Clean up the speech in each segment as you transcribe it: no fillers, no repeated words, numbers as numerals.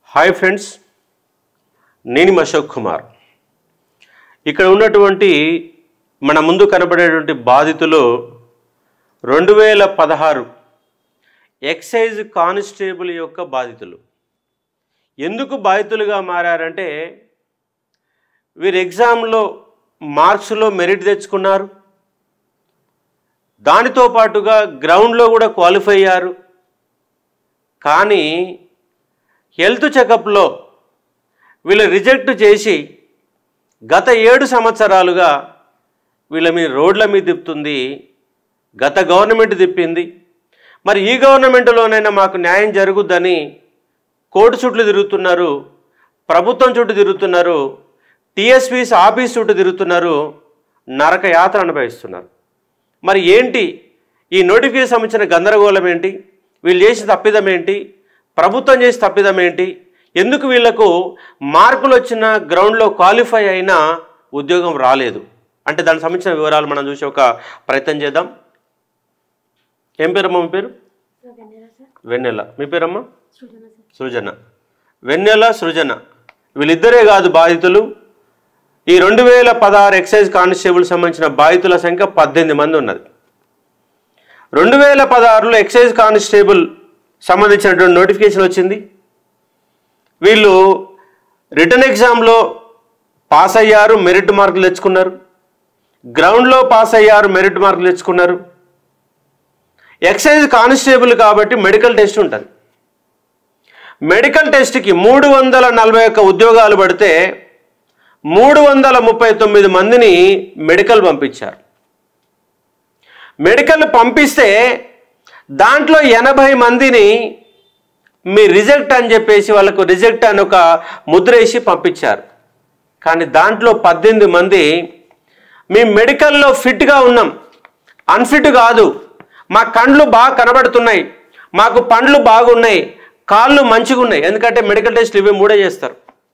Hi friends, నేను అశోక్ కుమార్. ఇక్కడ ఉన్నటువంటి మన ముందు కనబడేటువంటి బాధితులు 2016 ఎక్సైజ్ కానిస్టేబుల్ యొక్క బాధితులు. ఎందుకు బాధితులుగా మారారంటే వీరు ఎగ్జామ్లో మార్క్స్లో మెరిట్ తెచ్చుకున్నారు, దానితో పాటుగా గ్రౌండ్లో కూడా క్వాలిఫై అయ్యారు. కానీ హెల్త్ చెకప్లో వీళ్ళు రిజెక్ట్ చేసి గత 7 సంవత్సరాలుగా వీళ్ళ మీద రోడ్ల మీద తిప్పుతుంది గత గవర్నమెంట్ తిప్పింది. మరి ఈ గవర్నమెంట్లోనైనా మాకు న్యాయం జరుగుద్దని కోర్టు చుట్టూ తిరుగుతున్నారు, ప్రభుత్వం చుట్టూ తిరుగుతున్నారు, టీఎస్పీస్ ఆఫీస్ చుట్టూ తిరుగుతున్నారు, నరక యాత్ర అనుభవిస్తున్నారు. మరి ఏంటి ఈ నోటిఫికేషన్ సంబంధించిన గందరగోళం ఏంటి? వీళ్ళు చేసిన తప్పిదం ఏంటి? ప్రభుత్వం చేసి తప్పిదం ఏంటి? ఎందుకు వీళ్లకు మార్కులు వచ్చిన గ్రౌండ్లో క్వాలిఫై అయినా ఉద్యోగం రాలేదు అంటే దానికి సంబంధించిన వివరాలు మనం చూసి ఒక ప్రయత్నం చేద్దాం. ఏం పేరమ్మా మీ పేరు? వెన్నెల. మీ పేరమ్మా? సృజన. వెన్నెల, సృజన వీళ్ళిద్దరే కాదు బాధితులు. ఈ 2016 ఎక్సైజ్ కానిస్టేబుల్ సంబంధించిన బాధితుల సంఖ్య 18 మంది ఉన్నది. 2016లో ఎక్సైజ్ కానిస్టేబుల్ సంబంధించినటువంటి నోటిఫికేషన్ వచ్చింది. వీళ్ళు రిటర్న్ ఎగ్జామ్లో పాస్ అయ్యారు, మెరిట్ మార్కులు తెచ్చుకున్నారు. గ్రౌండ్లో పాస్ అయ్యారు, మెరిట్ మార్కులు తెచ్చుకున్నారు. ఎక్సైజ్ కానిస్టేబుల్ కాబట్టి మెడికల్ టెస్ట్ ఉంటుంది. మెడికల్ టెస్ట్కి 341 ఉద్యోగాలు పడితే 339 మందిని మెడికల్ పంపించారు. మెడికల్ పంపిస్తే దాంట్లో 80 మందిని మీ రిజెక్ట్ అని చెప్పేసి వాళ్ళకు రిజెక్ట్ అని ఒక ముద్ర వేసి పంపించారు. కానీ దాంట్లో 18 మంది మీ మెడికల్లో ఫిట్గా ఉన్నాం, అన్ఫిట్ కాదు, మా కండ్లు బాగా కనబడుతున్నాయి, మాకు పండ్లు బాగున్నాయి, కాళ్ళు మంచిగా ఉన్నాయి. ఎందుకంటే మెడికల్ టెస్ట్లు ఇవి 3 చేస్తారు.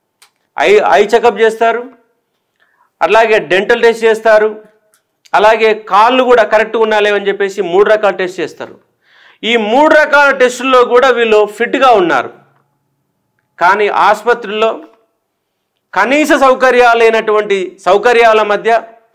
ఐ చెకప్ చేస్తారు, అలాగే డెంటల్ టెస్ట్ చేస్తారు, అలాగే కాళ్ళు కూడా కరెక్ట్గా ఉండాలేమని చెప్పేసి 3 రకాల టెస్ట్ చేస్తారు. ఈ 3 రకాల టెస్టుల్లో కూడా వీళ్ళు ఫిట్గా ఉన్నారు. కానీ ఆసుపత్రుల్లో కనీస సౌకర్యాలు లేనటువంటి సౌకర్యాల మధ్య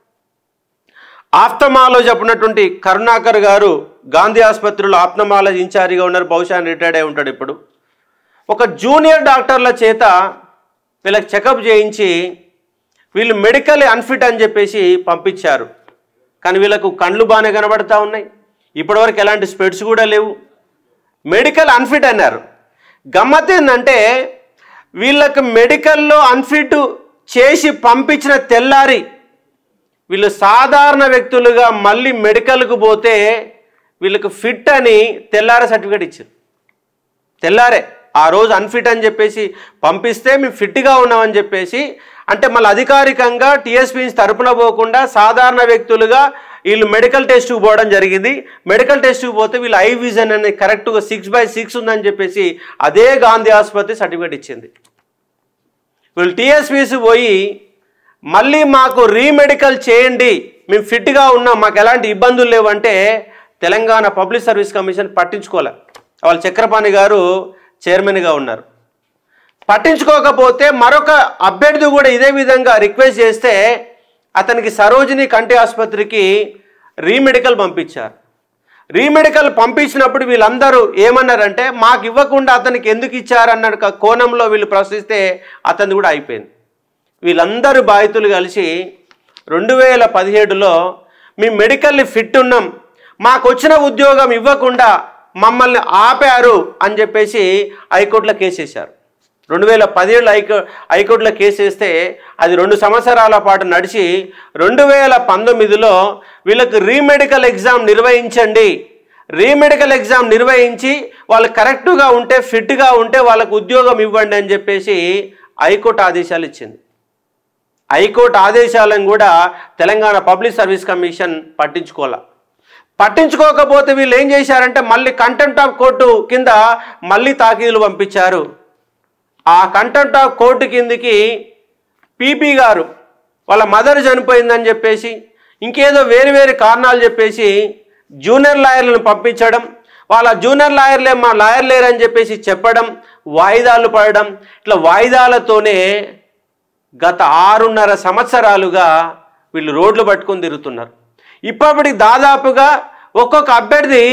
ఆప్థమాలజీ చెప్పినటువంటి కరుణాకర్ గారు గాంధీ ఆసుపత్రిలో ఆప్థమాలజీ ఇన్ఛార్జిగా ఉన్నారు, బహుశా రిటైర్డ్ అయి ఉంటాడు ఇప్పుడు. ఒక జూనియర్ డాక్టర్ల చేత వీళ్ళకి చెకప్ చేయించి వీళ్ళు మెడికల్ అన్ఫిట్ అని చెప్పేసి పంపించారు. కానీ వీళ్ళకు కండ్లు బాగానే కనబడతా ఉన్నాయి, ఇప్పటివరకు ఎలాంటి స్పెట్స్ కూడా లేవు, మెడికల్ అన్ఫిట్ అన్నారు. గమ్మత్ ఏంటంటే వీళ్ళకి మెడికల్లో అన్ఫిట్ చేసి పంపించిన తెల్లారి వీళ్ళు సాధారణ వ్యక్తులుగా మళ్ళీ మెడికల్కు పోతే వీళ్ళకి ఫిట్ అని తెల్లారే సర్టిఫికేట్ ఇచ్చారు. తెల్లారే ఆ రోజు అన్ఫిట్ అని చెప్పేసి పంపిస్తే మేము ఫిట్గా ఉన్నామని చెప్పేసి, అంటే మళ్ళీ అధికారికంగా టీఎస్పీస్ తరపున పోకుండా సాధారణ వ్యక్తులుగా వీళ్ళు మెడికల్ టెస్ట్కి పోవడం జరిగింది. మెడికల్ టెస్ట్కి పోతే వీళ్ళు ఐ విజన్ అనేది కరెక్ట్గా 6/6 ఉందని చెప్పేసి అదే గాంధీ ఆసుపత్రి సర్టిఫికేట్ ఇచ్చింది. వీళ్ళు టీఎస్పీస్ పోయి మళ్ళీ మాకు రీమెడికల్ చేయండి, మేము ఫిట్గా ఉన్నాం, మాకు ఎలాంటి ఇబ్బందులు లేవంటే తెలంగాణ పబ్లిక్ సర్వీస్ కమిషన్ పట్టించుకోలే. వాళ్ళ చక్రపాణి గారు చైర్మన్గా ఉన్నారు. పట్టించుకోకపోతే మరొక అభ్యర్థి కూడా ఇదే విధంగా రిక్వెస్ట్ చేస్తే అతనికి సరోజిని కంటి ఆసుపత్రికి రీమెడికల్ పంపించారు. రీమెడికల్ పంపించినప్పుడు వీళ్ళందరూ ఏమన్నారంటే మాకు ఇవ్వకుండా అతనికి ఎందుకు ఇచ్చారన్న కోణంలో వీళ్ళు ప్రశ్నిస్తే అతను కూడా అయిపోయింది. వీళ్ళందరూ బాధితులు కలిసి 2017లో మేము మెడికల్లీ ఫిట్ ఉన్నాం, మాకు వచ్చిన ఉద్యోగం ఇవ్వకుండా మమ్మల్ని ఆపారు అని చెప్పేసి హైకోర్టులో కేసు వేశారు. 2017 హైకోర్టులో కేసు వేస్తే అది 2 సంవత్సరాల పాటు నడిచి 2019లో వీళ్ళకి రీమెడికల్ ఎగ్జామ్ నిర్వహించండి, రీమెడికల్ ఎగ్జామ్ నిర్వహించి వాళ్ళు కరెక్ట్గా ఉంటే ఫిట్గా ఉంటే వాళ్ళకు ఉద్యోగం ఇవ్వండి అని చెప్పేసి హైకోర్టు ఆదేశాలు ఇచ్చింది. హైకోర్టు ఆదేశాలను కూడా తెలంగాణ పబ్లిక్ సర్వీస్ కమిషన్ పట్టించుకోకపోతే వీళ్ళు ఏం చేశారంటే మళ్ళీ కంటెంప్ట్ ఆఫ్ కోర్టు కింద మళ్ళీ తాకీదులు పంపించారు. ఆ కంటెంప్ట్ ఆఫ్ కోర్టు కిందికి పీపీ గారు వాళ్ళ మదర్ చనిపోయిందని చెప్పేసి ఇంకేదో వేరు కారణాలు చెప్పేసి జూనియర్ లాయర్లను పంపించడం, వాళ్ళ జూనియర్ లాయర్లే మా లాయర్ లేరని చెప్పేసి చెప్పడం, వాయిదాలు పడడం, ఇట్లా వాయిదాలతోనే గత 6.5 సంవత్సరాలుగా వీళ్ళు రోడ్లు పట్టుకొని తిరుగుతున్నారు. ఇప్పటికి దాదాపుగా ఒక్కొక్క అభ్యర్థి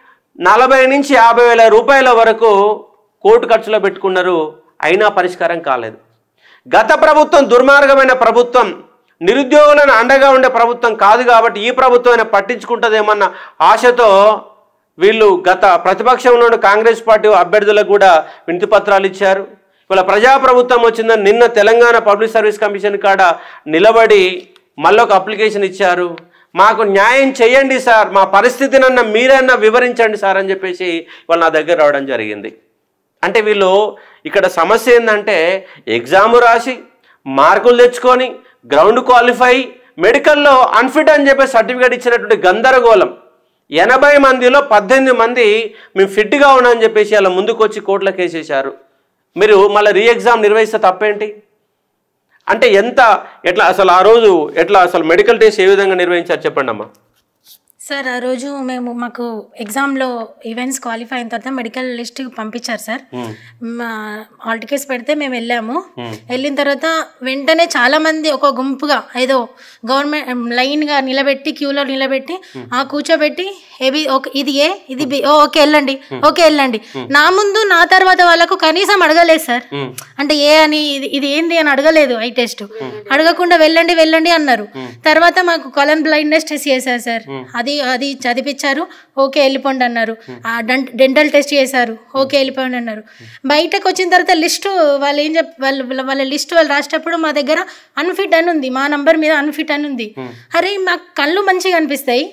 40 నుంచి 50 వేల రూపాయల వరకు కోర్టు ఖర్చులో పెట్టుకున్నారు, అయినా పరిష్కారం కాలేదు. గత ప్రభుత్వం దుర్మార్గమైన ప్రభుత్వం, నిరుద్యోగులను అండగా ఉండే ప్రభుత్వం కాదు కాబట్టి ఈ ప్రభుత్వం పట్టించుకుంటుందేమన్న ఆశతో వీళ్ళు గత ప్రతిపక్షంలో ఉన్న కాంగ్రెస్ పార్టీ అభ్యర్థులకు కూడా వినతి పత్రాలు ఇచ్చారు. ఇవాళ ప్రజాప్రభుత్వం వచ్చిందని నిన్న తెలంగాణ పబ్లిక్ సర్వీస్ కమిషన్ కాడ నిలబడి మళ్ళొక అప్లికేషన్ ఇచ్చారు. మాకు న్యాయం చేయండి సార్, మా పరిస్థితినన్నా మీరన్నా వివరించండి సార్ అని చెప్పేసి వాళ్ళు నా దగ్గర రావడం జరిగింది. అంటే వీళ్ళు ఇక్కడ సమస్య ఏంటంటే ఎగ్జామ్ రాసి మార్కులు తెచ్చుకొని గ్రౌండ్ క్వాలిఫై మెడికల్లో అన్ఫిట్ అని చెప్పి సర్టిఫికేట్ ఇచ్చినటువంటి గందరగోళం. 80 మందిలో 18 మంది మేము ఫిట్గా ఉన్నామని చెప్పేసి అలా ముందుకు వచ్చి కోర్టులో కేసేశారు. మీరు మళ్ళీ రీ ఎగ్జామ్ నిర్వహిస్తే తప్పేంటి? అంటే ఎట్లా అసలు ఆ రోజు ఎట్లా అసలు మెడికల్ టెస్ట్ ఏ విధంగా నిర్వహించారు చెప్పండి అమ్మా. సార్ ఆ రోజు మాకు ఎగ్జామ్లో ఈవెంట్స్ క్వాలిఫై అయిన తర్వాత మెడికల్ లిస్ట్ పంపించారు సార్. హాల్ టికెట్స్ పెడితే మేము వెళ్ళాము. వెళ్ళిన తర్వాత వెంటనే చాలామంది ఒక గుంపుగా ఏదో గవర్నమెంట్ లైన్గా నిలబెట్టి క్యూలో నిలబెట్టి కూర్చోబెట్టి ఇది ఏ ఇది బి, ఓకే వెళ్ళండి, ఓకే వెళ్ళండి. నా ముందు నా తర్వాత వాళ్ళకు కనీసం అడగలేదు సార్. అంటే ఏ అని ఇది ఏంది అని అడగలేదు. ఐ టెస్ట్ అడగకుండా వెళ్ళండి వెళ్ళండి అన్నారు. తర్వాత మాకు కలర్ బ్లైండ్నెస్ టెస్ట్ చేశారు సార్. అది చదివించారు, ఓకే వెళ్ళిపోండి అన్నారు. డెంటల్ టెస్ట్ చేశారు, ఓకే వెళ్ళిపోండి అన్నారు. బయటకు వచ్చిన తర్వాత లిస్టు వాళ్ళు ఏం వాళ్ళ లిస్ట్ వాళ్ళు రాసేటప్పుడు మా దగ్గర అన్ఫిట్ అని ఉంది, మా నంబర్ మీద అన్ఫిట్ అని ఉంది. అరే మాకు కళ్ళు మంచిగా అనిపిస్తాయి,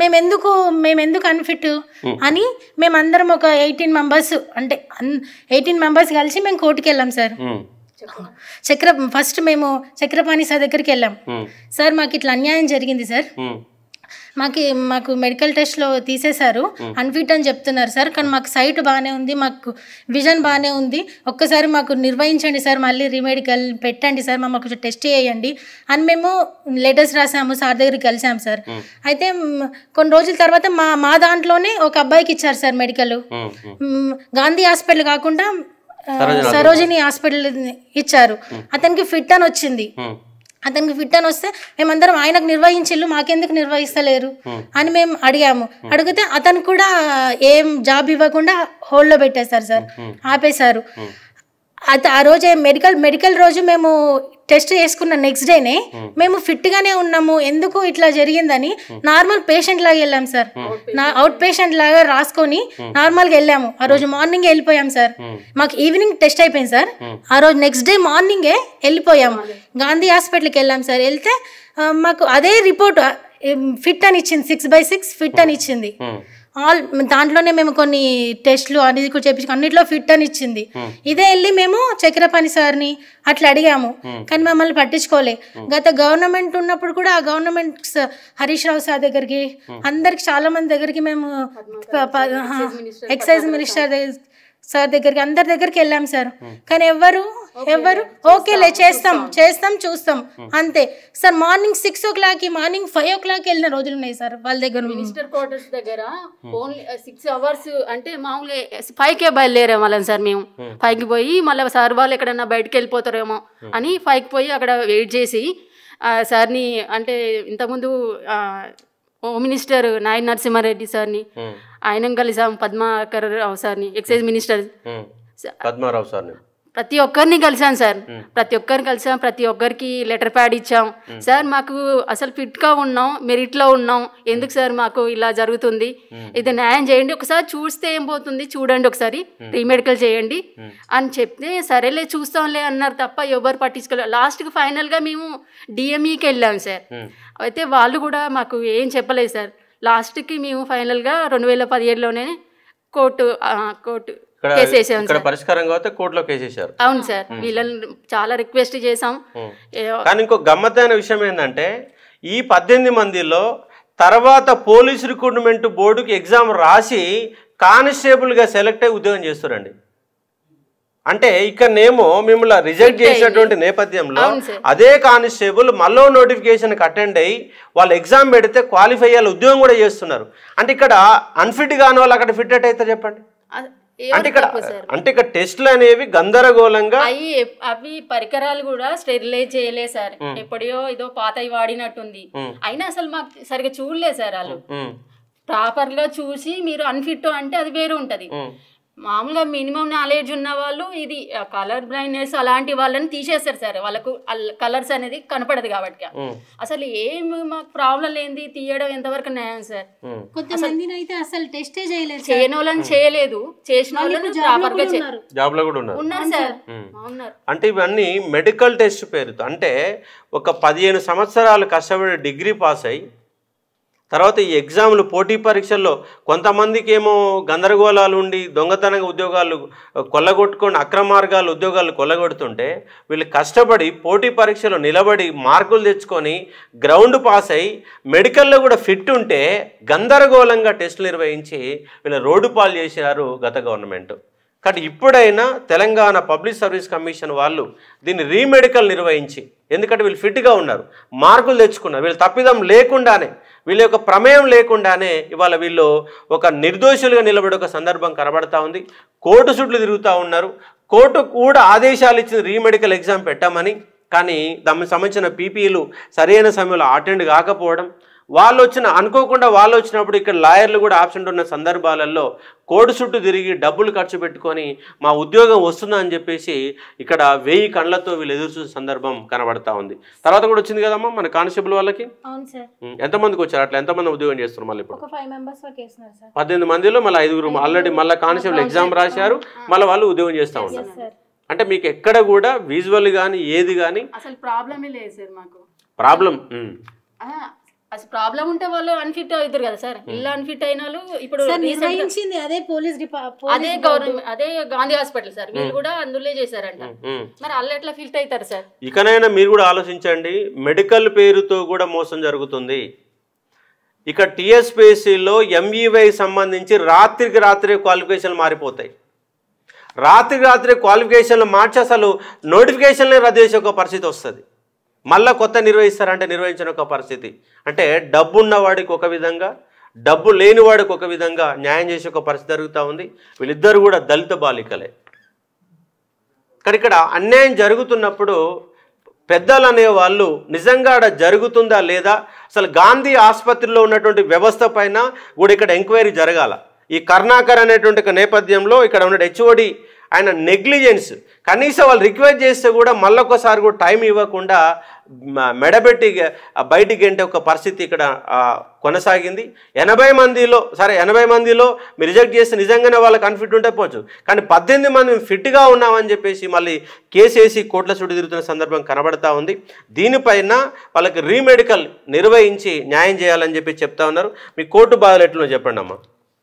మేమెందుకు అన్ఫిట్ అని మేమందరం ఒక 18 మెంబర్స్ అంటే 18 మెంబర్స్ కలిసి మేము కోర్టుకి వెళ్ళాం సార్. ఫస్ట్ మేము చక్రపాణి సార్ దగ్గరికి వెళ్ళాం. సార్ మాకు ఇట్లా అన్యాయం జరిగింది సార్, మాకు మెడికల్ టెస్ట్లో తీసేశారు, అన్ఫిట్ అని చెప్తున్నారు సార్. కానీ మాకు సైట్ బాగానే ఉంది, మాకు విజన్ బాగానే ఉంది, ఒక్కసారి మాకు నిర్వహించండి సార్, మళ్ళీ రీమెడికల్ పెట్టండి సార్, మాకు టెస్ట్ చేయండి అని మేము లెటర్స్ రాసాము. సార్ దగ్గరికి కలిసాము సార్. అయితే కొన్ని రోజుల తర్వాత మా దాంట్లోనే ఒక అబ్బాయికి ఇచ్చారు సార్ మెడికల్. గాంధీ హాస్పిటల్ కాకుండా సరోజిని హాస్పిటల్ ఇచ్చారు. అతనికి ఫిట్ అని వచ్చింది. అతనికి ఫిట్ అని వస్తే మేమందరం ఆయనకు నిర్వహించిల్లు, మాకెందుకు నిర్వహిస్తలేరు అని మేము అడిగాము. అడిగితే అతను కూడా ఏం జాబ్ ఇవ్వకుండా హోల్డ్లో పెట్టేశారు సార్, ఆపేశారు. ఆ రోజే మెడికల్ రోజు మేము టెస్ట్ చేసుకున్న నెక్స్ట్ డేనే మేము ఫిట్గానే ఉన్నాము, ఎందుకు ఇట్లా జరిగిందని నార్మల్ పేషెంట్ లాగా వెళ్ళాం సార్. అవుట్ పేషెంట్ లాగా రాసుకొని నార్మల్గా వెళ్ళాము. ఆ రోజు మార్నింగే వెళ్ళిపోయాం సార్. మాకు ఈవినింగ్ టెస్ట్ అయిపోయింది సార్. ఆ రోజు నెక్స్ట్ డే మార్నింగే వెళ్ళిపోయాము. గాంధీ హాస్పిటల్కి వెళ్ళాం సార్. వెళ్తే మాకు అదే రిపోర్ట్ ఫిట్ అని ఇచ్చింది, 6/6 ఫిట్ అని ఇచ్చింది. దాంట్లోనే మేము కొన్ని టెస్ట్లు అనేది కూడా చేపించుకు అన్నిట్లో ఫిట్ అని ఇచ్చింది. ఇదే వెళ్ళి మేము చక్రపాణి సార్ని అట్లా అడిగాము, కానీ మమ్మల్ని పట్టించుకోలే. గత గవర్నమెంట్ ఉన్నప్పుడు కూడా ఆ గవర్నమెంట్ హరీష్ రావు సార్ దగ్గరికి అందరికి చాలా మంది దగ్గరికి మేము ఎక్సైజ్ మినిస్టర్ సార్ దగ్గరికి అందరి దగ్గరికి వెళ్ళాం సార్. కానీ ఎవరు ఓకేలే చేస్తాం చూస్తాం అంతే sir. Morning 6 o'clock morning 5 o'clock వెళ్ళిన రోజులు ఉన్నాయి సార్ వాళ్ళ దగ్గర. మినిస్టర్ క్వార్టర్స్ దగ్గర ఓన్లీ 6 hours అంటే మామూలు 5కే బయలుదేరాం వాళ్ళని సార్. మేము 5కి పోయి మళ్ళీ సార్ వాళ్ళు ఎక్కడన్నా బయటకు వెళ్ళిపోతారేమో అని 5కి పోయి అక్కడ వెయిట్ చేసి సార్ని అంటే ఇంతకుముందు హోమ్ మినిస్టర్ నాయన నరసింహారెడ్డి సార్ని ఆయన కలిసాం, పద్మాకర్ రావు సార్ని ఎక్సైజ్ మినిస్టర్ పద్మారావు సార్ని ప్రతి ఒక్కరిని కలిసాను సార్. ప్రతి ఒక్కరికి లెటర్ ప్యాడ్ ఇచ్చాం సార్. మాకు అసలు ఫిట్గా ఉన్నాం, మెరిట్లో ఉన్నాం, ఎందుకు సార్ మాకు ఇలా జరుగుతుంది, ఇది న్యాయం చేయండి, ఒకసారి చూస్తే ఏం పోతుంది చూడండి, ఒకసారి రీమెడికల్ చేయండి అని చెప్తే సరేలే చూస్తాంలే అన్నారు తప్ప ఎవరు పట్టించుకోలేదు. లాస్ట్కి ఫైనల్గా మేము డిఎంఈకి వెళ్ళాం సార్. అయితే వాళ్ళు కూడా మాకు ఏం చెప్పలేదు సార్. లాస్ట్కి మేము ఫైనల్గా 2017లోనే కోర్టు పరిష్కారం కాబట్టి కోర్టులో కేసేశారు. అవును సార్, వీళ్ళని చాలా రిక్వెస్ట్ చేసాం. కానీ ఇంకో గమ్మత్తైన విషయం ఏంటంటే ఈ 18 మందిలో తర్వాత పోలీస్ రిక్రూట్మెంట్ బోర్డుకి ఎగ్జామ్ రాసి కానిస్టేబుల్గా సెలెక్ట్ అయ్యి ఉద్యోగం చేస్తారండి. అంటే ఇక్కడనేమో మిమ్మల్ని రిజెక్ట్ చేసినటువంటి నేపథ్యంలో అదే కానిస్టేబుల్ మళ్ళీ నోటిఫికేషన్కి అటెండ్ అయ్యి వాళ్ళు ఎగ్జామ్ పెడితే క్వాలిఫై అయ్యే ఉద్యోగం కూడా చేస్తున్నారు. అంటే ఇక్కడ అన్ఫిట్ కాని వాళ్ళు అక్కడ ఫిట్ అయితే చెప్పండి. అంటే ఇక్కడ టెస్ట్లు అనేవి గందరగోళంగా అవి పరికరాలు కూడా స్టెరిలైజ్ చేయలేదు సార్. ఎప్పుడో ఏదో పాతవి వాడినట్టుంది. అయినా అసలు మాకు సరిగా చూడలేదు సార్. వాళ్ళు ప్రాపర్ గా చూసి మీరు అన్ఫిట్ అంటే అది వేరే ఉంటది. మామూలుగా మినిమం నాలెడ్జ్ ఉన్న వాళ్ళు ఇది కలర్ బ్లైండ్నెస్ అలాంటి వాళ్ళని తీసేస్తారు సార్. వాళ్ళకు కలర్స్ అనేది కనపడదు కాబట్టి. అసలు ఏం మాకు ప్రాబ్లం ఏంది తీయడం ఎంతవరకు న్యాయం సార్? కొంతమందిని అయితే అసలు టెస్టే చేయలేదు, చేయని వాళ్ళని చేయలేదు, చేసిన వాళ్ళని ప్రాపర్ గా జాబ్ లో కూడా ఉన్నారు సార్. అంటే ఇవన్నీ మెడికల్ టెస్ట్ పేరుతో, అంటే ఒక 15 సంవత్సరాలు కష్టపడి డిగ్రీ పాస్ అయ్యి తర్వాత ఈ ఎగ్జామ్లు పోటీ పరీక్షల్లో కొంతమందికి ఏమో గందరగోళాలు ఉండి దొంగతనంగా ఉద్యోగాలు కొల్లగొట్టుకొని అక్రమ మార్గాలు ఉద్యోగాలు కొల్లగొడుతుంటే వీళ్ళు కష్టపడి పోటీ పరీక్షలో నిలబడి మార్కులు తెచ్చుకొని గ్రౌండ్ పాస్ అయ్యి మెడికల్లో కూడా ఫిట్ ఉంటే గందరగోళంగా టెస్టులు నిర్వహించి వీళ్ళు రోడ్డు పాలు చేశారు గత గవర్నమెంట్. కాబట్టి ఇప్పుడైనా తెలంగాణ పబ్లిక్ సర్వీస్ కమిషన్ వాళ్ళు దీన్ని రీమెడికల్ నిర్వహించి, ఎందుకంటే వీళ్ళు ఫిట్గా ఉన్నారు, మార్కులు తెచ్చుకున్నారు, వీళ్ళు తప్పిదం లేకుండానే వీళ్ళ యొక్క ప్రమేయం లేకుండానే ఇవాళ వీళ్ళు ఒక నిర్దోషులుగా నిలబడి ఒక సందర్భం కనబడతా ఉంది. కోర్టు చుట్లు తిరుగుతూ ఉన్నారు. కోర్టు కూడా ఆదేశాలు ఇచ్చింది రీమెడికల్ ఎగ్జామ్ పెట్టామని. కానీ దానికి సంబంధించిన పీపీలు సరైన సమయంలో అటెండ్ కాకపోవడం, అనుకోకుండా వాళ్ళు వచ్చినప్పుడు ఇక్కడ లాయర్లు కూడా ఆబ్సెంట్ ఉన్న సందర్భాలలో కోర్టు చుట్టూ తిరిగి డబ్బులు ఖర్చు పెట్టుకొని మా ఉద్యోగం వస్తుందా అని చెప్పేసి ఇక్కడ 1000 కళ్ళతో వీళ్ళు ఎదురు చూసే సందర్భం కనబడతా ఉంది. తర్వాత కూడా వచ్చింది కదమ్మా మన కానిస్టేబుల్ వాళ్ళకి. ఎంతమందికి వచ్చారు? అట్లా ఎంతమంది ఉద్యోగం చేస్తున్నారు? మళ్ళీ ఇప్పుడు 18 మందిలో మళ్ళీ 5 ఆల్రెడీ మళ్ళీ కానిస్టేబుల్ ఎగ్జామ్ రాశారు, మళ్ళీ వాళ్ళు ఉద్యోగం చేస్తూ ఉంటారు. అంటే మీకు ఎక్కడ కూడా విజువల్ కానీ ఏది కానీ అసలు ప్రాబ్లమే లేదు సార్. మాకు అసలు ప్రాబ్లం ఉంటే వాళ్ళు అన్ఫిట్ అవుతారు కదా సార్. ఇలా అన్ఫిట్ అయిన వాళ్ళు ఇప్పుడు అదే పోలీస్ అదే గవర్నమెంట్ అదే గాంధీ హాస్పిటల్ సార్, వీళ్ళు కూడా అందులో చేశారంట. మరి వాళ్ళు ఎట్లా ఫిట్ అవుతారు సార్? ఇకనైనా మీరు కూడా ఆలోచించండి. మెడికల్ పేరుతో కూడా మోసం జరుగుతుంది. ఇక టీఎస్పీఎస్సీలో ఎంఈవై సంబంధించి రాత్రికి రాత్రే క్వాలిఫికేషన్లు మారిపోతాయి. రాత్రికి రాత్రే క్వాలిఫికేషన్లు మార్చి అసలు నోటిఫికేషన్లే రద్దు చేసే ఒక పరిస్థితి వస్తుంది. మళ్ళీ కొత్త నిర్వహిస్తారంటే నిర్వహించిన ఒక పరిస్థితి. అంటే డబ్బు ఉన్నవాడికి ఒక విధంగా, డబ్బు లేనివాడికి ఒక విధంగా న్యాయం చేసే ఒక పరిస్థితి జరుగుతూ ఉంది. వీళ్ళిద్దరు కూడా దళిత బాలికలే. కానీ ఇక్కడ అన్యాయం జరుగుతున్నప్పుడు పెద్దలు అనేవాళ్ళు నిజంగా జరుగుతుందా లేదా, అసలు గాంధీ ఆసుపత్రిలో ఉన్నటువంటి వ్యవస్థ పైన కూడా ఇక్కడ ఎంక్వైరీ జరగాల. ఈ కరుణాకర్ అనేటువంటి నేపథ్యంలో ఇక్కడ ఉన్న హెచ్ఓడి ఆయన నెగ్లిజెన్స్, కనీసం వాళ్ళు రిక్వెస్ట్ చేస్తే కూడా మళ్ళొకసారి కూడా టైం ఇవ్వకుండా మెడబెట్టి బయటికి గంటే ఒక పరిస్థితి ఇక్కడ కొనసాగింది. 80 మందిలో సరే 80 మందిలో మీరు రిజెక్ట్ చేస్తే నిజంగానే వాళ్ళకి అన్ఫిట్ ఉంటే పోవచ్చు, కానీ 18 మంది మేము ఫిట్గా ఉన్నామని చెప్పేసి మళ్ళీ కేసేసి కోట్ల చుట్టూ తిరుగుతున్న సందర్భం కనబడతా ఉంది. దీనిపైన వాళ్ళకి రీమెడికల్ నిర్వహించి న్యాయం చేయాలని చెప్పి చెప్తా ఉన్నారు. మీ కోర్టు బాధలు ఎట్లున్నా చెప్పండి అమ్మా.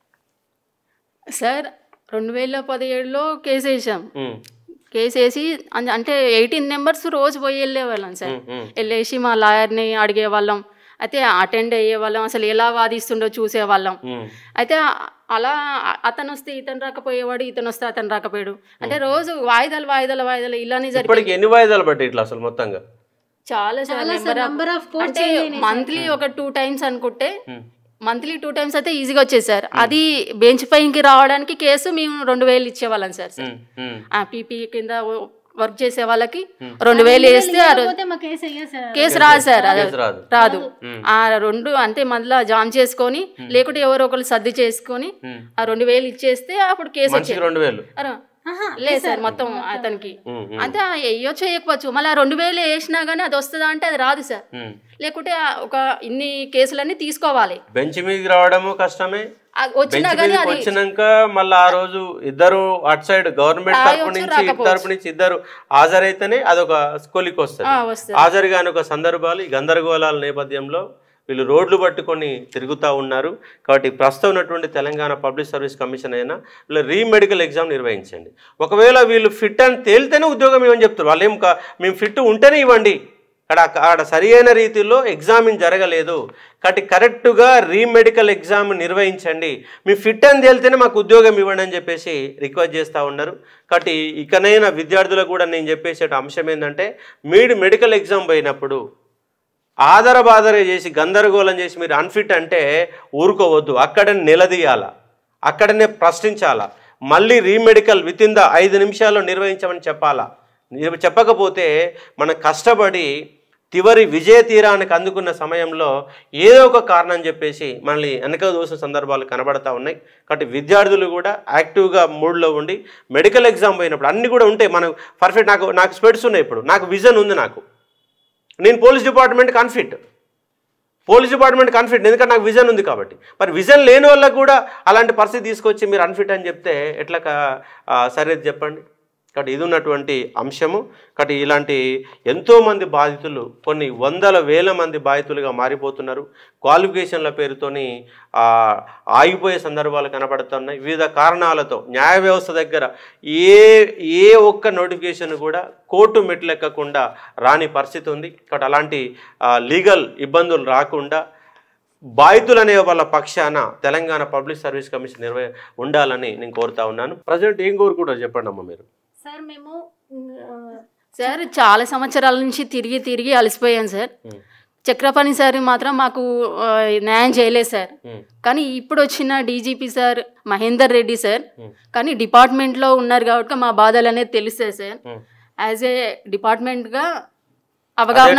సార్ 2017లో కేసు వేసాం. కేసు వేసి అంటే 18 మెంబర్స్ రోజు పోయి వెళ్ళేవాళ్ళం సార్. వెళ్ళేసి మా లాయర్ని అడిగేవాళ్ళం, అయితే అటెండ్ అయ్యేవాళ్ళం, అసలు ఎలా వాదిస్తుండో చూసేవాళ్ళం. అయితే అలా అతను వస్తే ఇతను రాకపోయేవాడు, ఇతను వస్తే అతను రాకపోయాడు. అంటే రోజు వాయిదాలు వాయిదాలు వాయిదాలు ఇలానే జరిగింది. ఎన్ని వాయిదాలు బట్టి ఇట్లా అసలు మొత్తంగా చాలా సార్. అంటే మంత్లీ ఒక 2 టైమ్స్ అనుకుంటే, మంత్లీ 2 టైమ్స్ అయితే ఈజీగా వచ్చేసారు. అది బెంచ్ పైకి రావడానికి కేసు మేము 2000 ఇచ్చేవాళ్ళం సార్. పీపీ కింద వర్క్ చేసే వాళ్ళకి 2000 వేస్తే కేసు రాదు సార్, రాదు. ఆ 2 అంటే మళ్ళీ జామ్ చేసుకొని లేకుంటే ఎవరో ఒకరు సర్ది చేసుకొని ఆ 2000 ఇచ్చేస్తే అప్పుడు కేసు వచ్చేది. లేదు సార్ మొత్తం అతనికి అంటే వేయొచ్చు వేయకపోవచ్చు, మళ్ళీ 2000 వేసినా గానీ అది వస్తుందా అంటే అది రాదు సార్. లేకుంటే ఒక ఇన్ని కేసులన్నీ తీసుకోవాలి. బెంచ్ మీదకి రావడము కష్టమే, వచ్చినాక మళ్ళీ ఆ రోజు ఇద్దరు అటు సైడ్ గవర్నమెంట్ తరపు నుంచి ఇద్దరు హాజరైతేనే అదొక స్కూల్కి వస్తుంది. హాజరు కాని ఒక సందర్భాలు ఈ గందరగోళాల నేపథ్యంలో వీళ్ళు రోడ్లు పట్టుకొని తిరుగుతూ ఉన్నారు. కాబట్టి ప్రస్తుతం ఉన్నటువంటి తెలంగాణ పబ్లిక్ సర్వీస్ కమిషన్ అయినా వీళ్ళు రీమెడికల్ ఎగ్జామ్ నిర్వహించండి. ఒకవేళ వీళ్ళు ఫిట్ అని తేలితేనే ఉద్యోగం ఇవ్వని చెప్తారు. వాళ్ళు మేము ఫిట్ ఉంటేనే ఇవ్వండి. అక్కడ సరి అయిన రీతిలో ఎగ్జామిన్ జరగలేదు కాబట్టి కరెక్ట్గా రీమెడికల్ ఎగ్జామ్ నిర్వహించండి, మీ ఫిట్ అని తేలితేనే మాకు ఉద్యోగం ఇవ్వండి అని చెప్పేసి రిక్వెస్ట్ చేస్తూ ఉన్నారు. కాబట్టి ఇకనైనా విద్యార్థులకు కూడా నేను చెప్పేసే అంశం ఏంటంటే, మీరు మెడికల్ ఎగ్జామ్ పోయినప్పుడు ఆదరబాదర చేసి గందరగోళం చేసి మీరు అన్ఫిట్ అంటే ఊరుకోవద్దు. అక్కడనే నిలదీయాలా, అక్కడనే ప్రశ్నించాలా. మళ్ళీ రీమెడికల్ విత్ ఇన్ ద 5 నిమిషాల్లో నిర్వహించమని చెప్పాలా. చెప్పకపోతే మనం కష్టపడి చివరి విజయ తీరానికి అందుకున్న సమయంలో ఏదో ఒక కారణం చెప్పేసి మనల్ని వెనక దోసిన సందర్భాలు కనబడతా ఉన్నాయి. కాబట్టి విద్యార్థులు కూడా యాక్టివ్గా మూడ్లో ఉండి మెడికల్ ఎగ్జామ్ పోయినప్పుడు అన్నీ కూడా ఉంటాయి. మనం పర్ఫెక్ట్ నాకు స్పెడ్స్ ఉన్నాయి, ఇప్పుడు నాకు విజన్ ఉంది, నేను పోలీస్ డిపార్ట్మెంట్ కన్ఫిట్ ఎందుకంటే నాకు విజన్ ఉంది కాబట్టి. మరి విజన్ లేని వాళ్ళకు కూడా అలాంటి పరిస్థితి తీసుకొచ్చి మీరు అన్ఫిట్ అని చెప్తే ఎట్లా సరేది చెప్పండి. కాబట్టి ఇది ఉన్నటువంటి అంశము. కాబట్టి ఇలాంటి ఎంతోమంది బాధితులు, కొన్ని వందల వేల మంది బాధితులుగా మారిపోతున్నారు. క్వాలిఫికేషన్ల పేరుతోని ఆగిపోయే సందర్భాలు కనబడుతున్నాయి. వివిధ కారణాలతో న్యాయ వ్యవస్థ దగ్గర ఏ ఒక్క నోటిఫికేషన్ కూడా కోర్టు మెట్లెక్కకుండా రాని పరిస్థితి ఉంది. కాబట్టి అలాంటి లీగల్ ఇబ్బందులు రాకుండా బాధితులు అనే వాళ్ళ పక్షాన తెలంగాణ పబ్లిక్ సర్వీస్ కమిషన్ ఉండాలని నేను కోరుతా ఉన్నాను. ప్రజెంట్ ఏం కోరుకుంటారు చెప్పండి అమ్మ మీరు. సార్ మేము సార్ చాలా సంవత్సరాల నుంచి తిరిగి అలసిపోయాను సార్. చక్రపాణి సార్ మాత్రం మాకు న్యాయం చేయలేదు సార్. కానీ ఇప్పుడు వచ్చిన DGP sir Mahender Reddy sir కానీ డిపార్ట్మెంట్లో ఉన్నారు కాబట్టి మా బాధలు అనేది తెలుస్తాయి సార్. యాజ్ ఏ డిపార్ట్మెంట్గా అవగాహన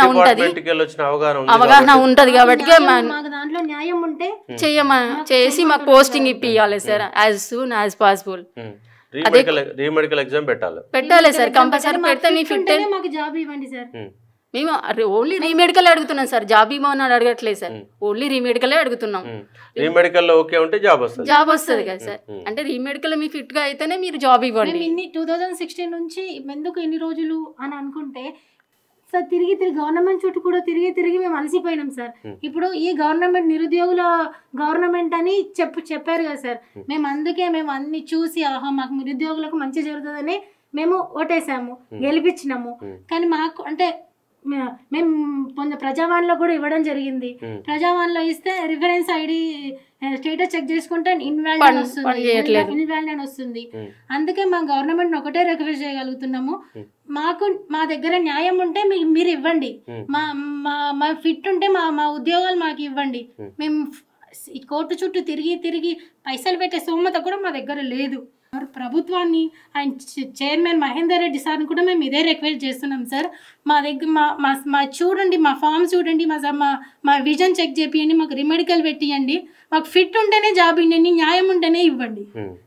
ఉంటది కాబట్టి దాంట్లో న్యాయం ఉంటే చేసి మాకు పోస్టింగ్ ఇప్పియాలి sir as soon as possible. Remedical exam పెట్టాలి సార్ కంపల్సరీ. పెడితే మీ ఫిట్ మాకు జాబ్ ఇవ్వండి సార్. మేము ఓన్లీ రీమెడికల్ అడుగుతున్నాం సార్, జాబ్ ఇవ్వమని అడగట్లేదు సార్, ఓన్లీ రీమెడికలే అడుగుతున్నాం. రీమెడికల్ ఓకే ఉంటే జాబ్ వస్తుంది కదా సార్. అంటే రీమెడికల్ మీ ఫిట్ గా అయితేనే మీరు జాబ్ ఇవ్వండి. 2016 నుంచి ఎందుకు ఇన్ని రోజులు అని అనుకుంటే సార్ తిరిగి గవర్నమెంట్ చుట్టూ కూడా తిరిగి మేము అలసిపోయినాం సార్. ఇప్పుడు ఈ గవర్నమెంట్ నిరుద్యోగుల గవర్నమెంట్ అని చెప్పారు కదా సార్. మేము అన్ని చూసి ఆహా మాకు నిరుద్యోగులకు మంచి జరుగుతుందని మేము ఓటేసాము, గెలిపించినాము. కానీ మాకు అంటే మేము కొంచెం ప్రజావాణిలో కూడా ఇవ్వడం జరిగింది. ప్రజావాణిలో ఇస్తే రిఫరెన్స్ ఐడి స్టేటస్ చెక్ చేసుకుంటే ఇన్వాలిడ్ అని వస్తుంది. అందుకే మా గవర్నమెంట్ ఒకటే రిక్వెస్ట్ చేయగలుగుతున్నాము, మా దగ్గర న్యాయం ఉంటే మీరు ఇవ్వండి, మా ఫిట్ ఉంటే మా ఉద్యోగాలు మాకు ఇవ్వండి. మేము కోర్టు చుట్టూ తిరిగి పైసలు పెట్టే స్తోమత కూడా మా దగ్గర లేదు. ప్రభుత్వాన్ని ఆయన చైర్మన్ మహేందర్ రెడ్డి సార్ని కూడా మేము ఇదే రిక్వెస్ట్ చేస్తున్నాం సార్. మా దగ్గర మా చూడండి, మా ఫామ్ చూడండి, మా విజన్ చెక్ చేపియండి, మాకు రీమెడికల్ పెట్టియండి, మాకు ఫిట్ ఉంటేనే జాబ్ ఇవ్వండి, న్యాయం ఉంటేనే ఇవ్వండి.